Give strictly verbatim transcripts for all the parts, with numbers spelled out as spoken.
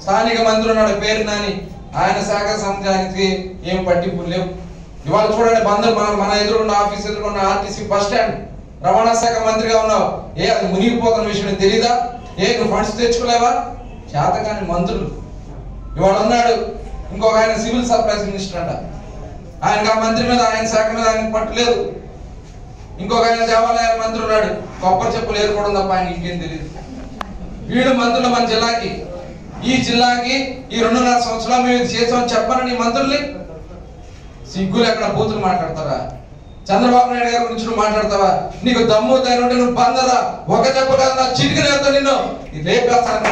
స్థానిక మంత్రి ఉన్నాడు పేరు నాని, ఆయన శాఖ సంఘానికి ఏం పట్టింపులు లేవు. ఇవాళ చూడండి బందరు మన మన ఎదురున్న ఆఫీస్ ఎదురుకున్న ఆర్టీసీ బస్ స్టాండ్ రవాణా శాఖ మంత్రిగా ఉన్నావు, ఏ అది మునిగిపోతున్న విషయం తెలీదా? ఏ నువ్వు ఫండ్స్ తెచ్చుకోలేవా? చేతకాని మంత్రులు. ఇవాళ ఉన్నాడు ఇంకొక ఆయన సివిల్ సప్లైస్ మినిస్టర్ అంట, ఆయనకు ఆ మంత్రి మీద ఆయన శాఖ మీద ఆయనకు పట్టలేదు. ఇంకొక ఆయన దేవాలయాల మంత్రి ఉన్నాడు, కొబ్బరి చెప్పులు ఏరుకోవడం తప్ప ఆయన ఇంకేం తెలియదు. వీడు మంత్రులు మన జిల్లాకి, ఈ జిల్లాకి ఈ రెండున్నర సంవత్సరాలు మేము చేసామని చెప్పాలని మంత్రుల్ని సిగ్గులు ఎక్కడ బూతులు మాట్లాడతారా? చంద్రబాబు నాయుడు గారి గురించి నువ్వు మాట్లాడతావా? నీకు దమ్ము ధైర్యం ఉంటే నువ్వు బందరా ఒక దెబ్బ కాదు నా చిటికనేతో నిన్ను లేపేస్తాను.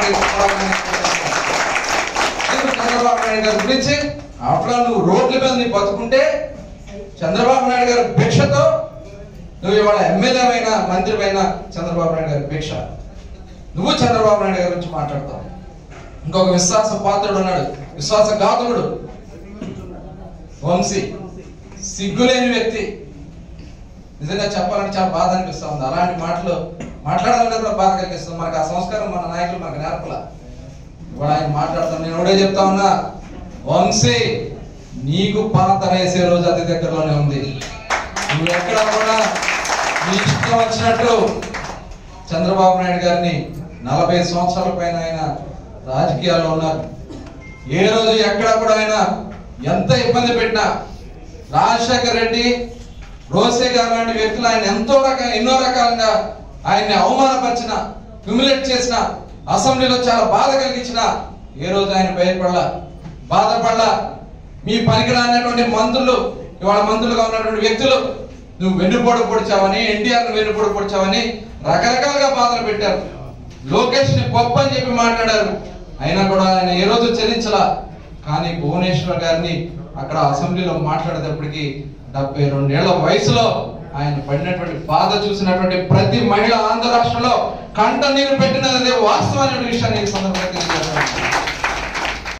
చంద్రబాబు నాయుడు గారి గురించి అట్లా నువ్వు రోడ్ల మీద నీ బతుకుంటే చంద్రబాబు నాయుడు గారి భిక్షతో నువ్వు ఇవాళ ఎమ్మెల్యే అయినా మంత్రి అయినా చంద్రబాబు నాయుడు గారి భిక్ష. నువ్వు చంద్రబాబు నాయుడు గారి గురించి మాట్లాడతావు. ఇంకొక విశ్వాస పాత్రుడు ఉన్నాడు, విశ్వాస ఘాతకుడు వంశీ, సిగ్గులేని వ్యక్తి. నిజంగా చెప్పాలంటే చాలా బాధ అనిపిస్తా ఉంది. అలాంటి మాటలు మాట్లాడాలంటే కూడా బాధ కలిగిస్తుంది. మనకు ఆ సంస్కారం మన నాయకులు మనకు నేర్పల. ఇప్పుడు ఆయన మాట్లాడతాను, నేను ఒకటే చెప్తా ఉన్నా, వంశీ నీకు పాత వేసే రోజు అతి దగ్గరలోనే ఉంది. నువ్వు ఎక్కడ కూడా నీ ఇష్టం వచ్చినట్టు చంద్రబాబు నాయుడు గారిని నలభై సంవత్సరాల పైన ఆయన రాజకీయాల్లో ఉన్నారు. ఏ రోజు ఎక్కడ కూడా ఆయన ఎంత ఇబ్బంది పెట్టినా, రాజశేఖర్ రెడ్డి, రోసే గారు లాంటి వ్యక్తులు ఆయన ఎంతో రకాల ఎన్నో రకాలుగా ఆయన్ని అవమానపరిచిన, హ్యూమిలేట్ చేసిన, అసెంబ్లీలో చాలా బాధ కలిగించిన, ఏ రోజు ఆయన భయపడలా, బాధపడలా. మీ పనికిరానటువంటి మంత్రులు, ఇవాళ మంత్రులుగా ఉన్నటువంటి వ్యక్తులు నువ్వు వెన్నుపోటు పొడిచావని, ఎన్టీఆర్ వెన్నుపోటు పొడిచావని రకరకాలుగా బాధలు పెట్టారు. లోకేష్ ని గొప్ప అని చెప్పి మాట్లాడారు, అయినా కూడా ఆయన ఏ రోజు చెల్లించలా. కానీ భువనేశ్వర్ గారిని అక్కడ అసెంబ్లీలో మాట్లాడేటప్పటికి డెబ్బై రెండేళ్ల వయసులో ఆయన పడినటువంటి బాధ చూసినటువంటి ప్రతి మహిళ ఆంధ్ర రాష్ట్రంలో కంట నీరు పెట్టినది వాస్తవమైన విషయాన్ని ఈ సందర్భంగా తెలియజేస్తాను.